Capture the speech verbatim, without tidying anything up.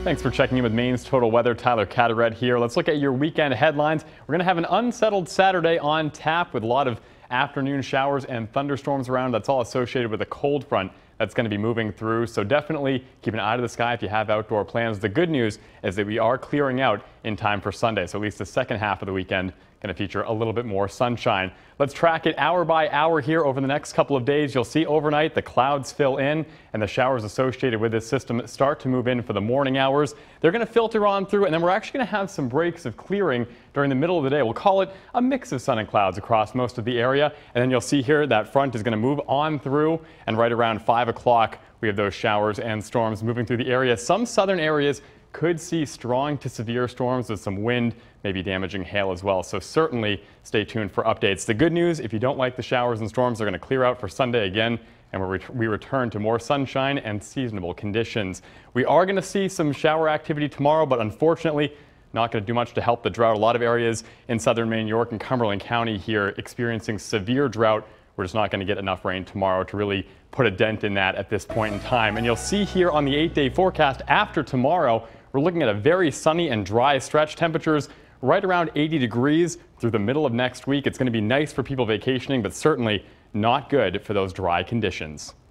Thanks for checking in with Maine's Total Weather. Tyler Cataret here. Let's look at your weekend headlines. We're going to have an unsettled Saturday on tap with a lot of afternoon showers and thunderstorms around. That's all associated with a cold front that's going to be moving through. So definitely keep an eye to the sky if you have outdoor plans. The good news is that we are clearing out in time for Sunday. So at least the second half of the weekend going to feature a little bit more sunshine. Let's track it hour by hour here over the next couple of days. You'll see overnight the clouds fill in and the showers associated with this system start to move in for the morning hours. They're going to filter on through, and then we're actually going to have some breaks of clearing during the middle of the day. We'll call it a mix of sun and clouds across most of the area. And then you'll see here that front is going to move on through, and right around five o'clock we have those showers and storms moving through the area. Some southern areas could see strong to severe storms with some wind, maybe damaging hail as well. So certainly stay tuned for updates. The good news, if you don't like the showers and storms, they're going to clear out for Sunday again, and we we return to more sunshine and seasonable conditions. We are going to see some shower activity tomorrow, but unfortunately not going to do much to help the drought. A lot of areas in southern Maine, York and Cumberland County here experiencing severe drought. We're just not going to get enough rain tomorrow to really put a dent in that at this point in time. And you'll see here on the eight-day forecast after tomorrow, we're looking at a very sunny and dry stretch. Temperatures right around eighty degrees through the middle of next week. It's going to be nice for people vacationing, but certainly not good for those dry conditions.